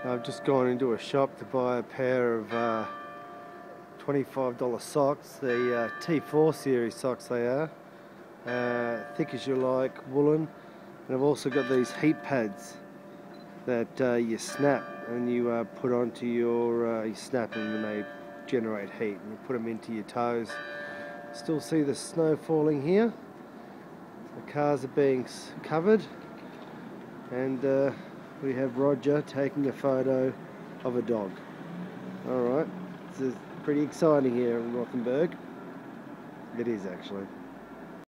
I've just gone into a shop to buy a pair of $25 socks, the T4 series socks they are, thick as you like, woolen, and I've also got these heat pads that you snap and you put onto your, you snap them and they generate heat, and you put them into your toes. Still see the snow falling here, the cars are being covered, and we have Roger taking a photo of a dog. Alright, this is pretty exciting here in Rothenburg. It is actually.